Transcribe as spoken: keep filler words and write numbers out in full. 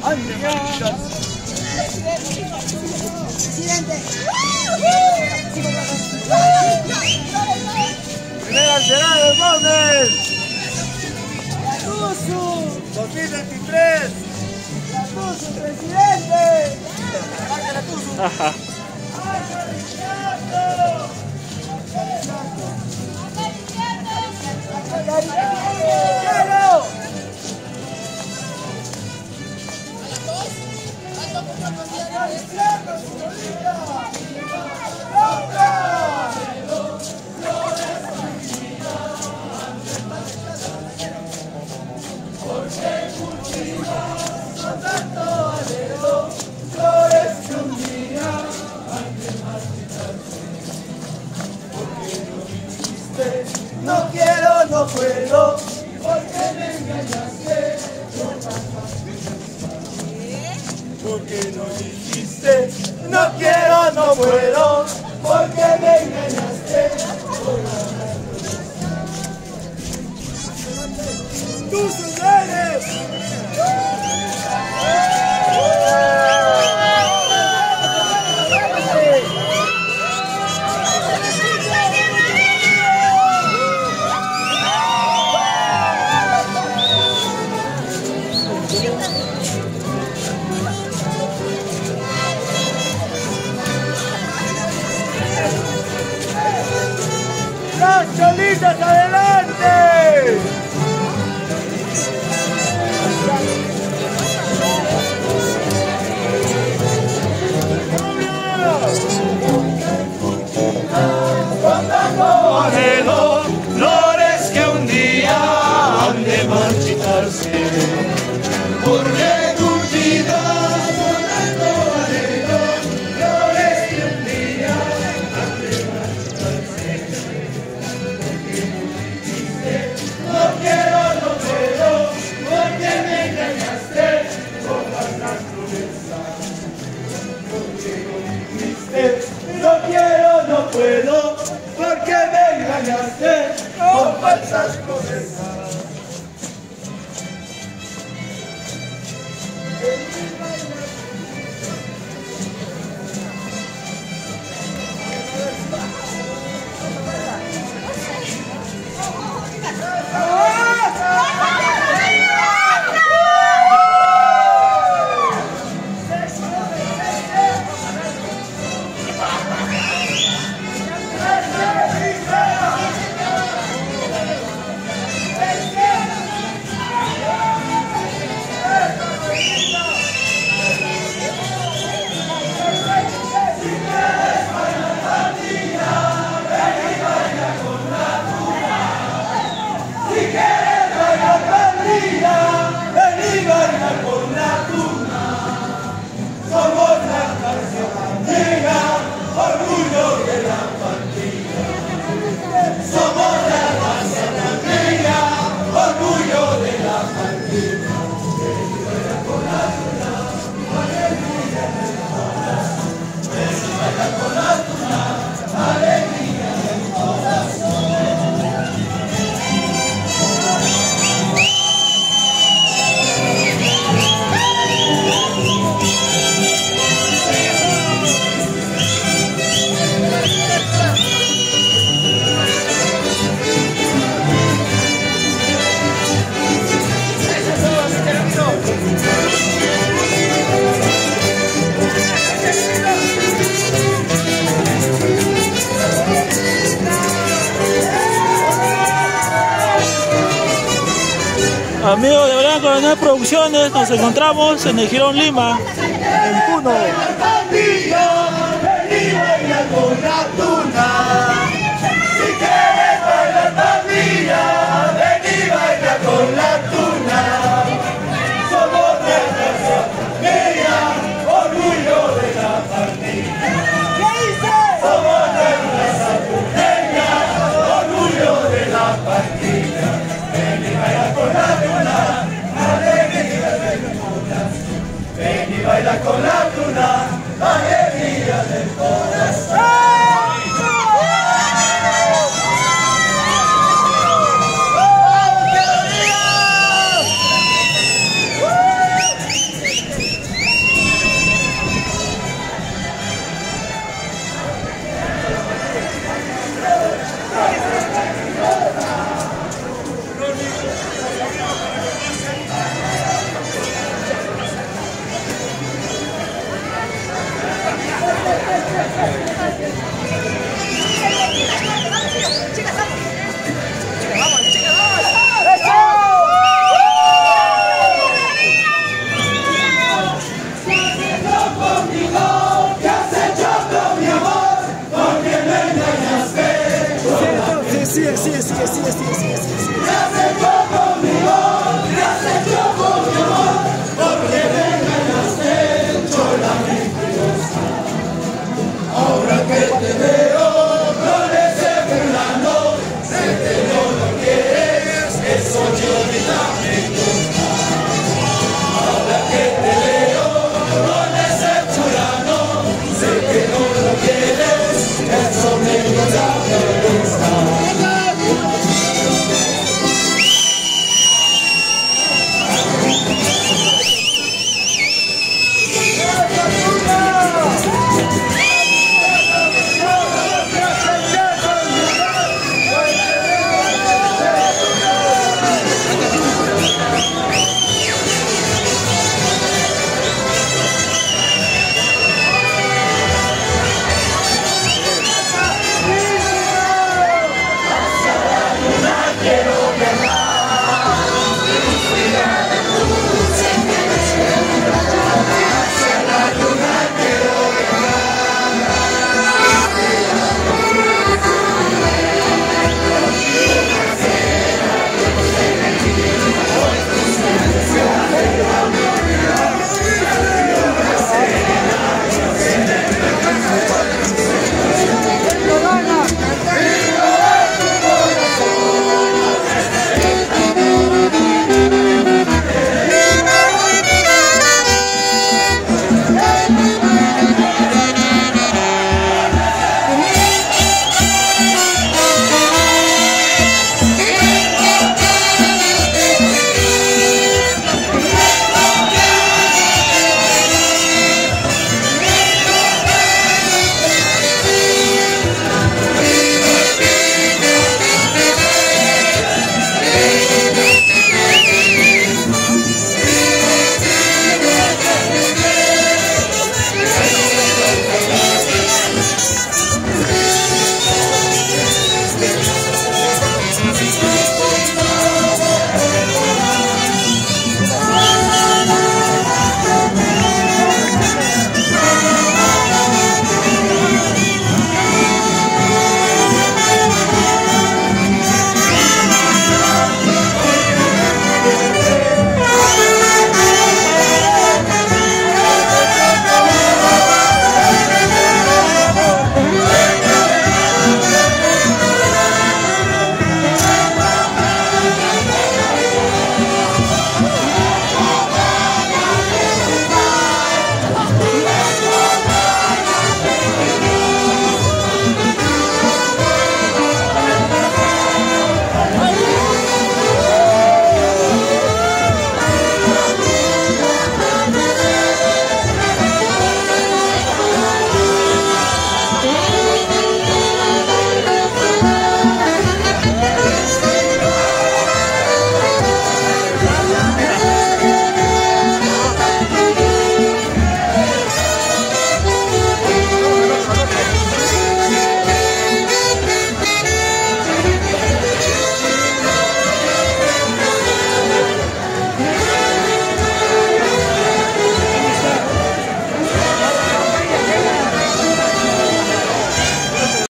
¡Ande, manchitas! Presidente. Primera será de Móvil Tusu. dos mil veintitrés. Tusu, presidente. Marca la Tusu. No quiero, no puedo, porque me engañaste. Porque no dijiste, no quiero, no puedo, porque me engañaste. ¡Tú eres! ¡Las cholitas adelante! Anhelo, flores que un día han de marchitarse. Porque tu vida sonando anhelo, flores que un día han de marchitarse. No quiero, no puedo, porque me engañaste con falsas promesas. Porque no dijiste, no quiero, no puedo, porque me engañaste con falsas promesas. Amigos de Gran Coronel Producciones, nos encontramos en el Jirón Lima, en Puno. Vení bailar con la tuna. Si quieres bailar pandilla, vení bailar con la tuna. Somos de raza media, orgullo de la partida. Somos de raza media, orgullo de la partida. Vení bailar con la tuna, alegría de mi corazón. Vení bailar con la tuna, alegría del corazón. estira, estira, estira.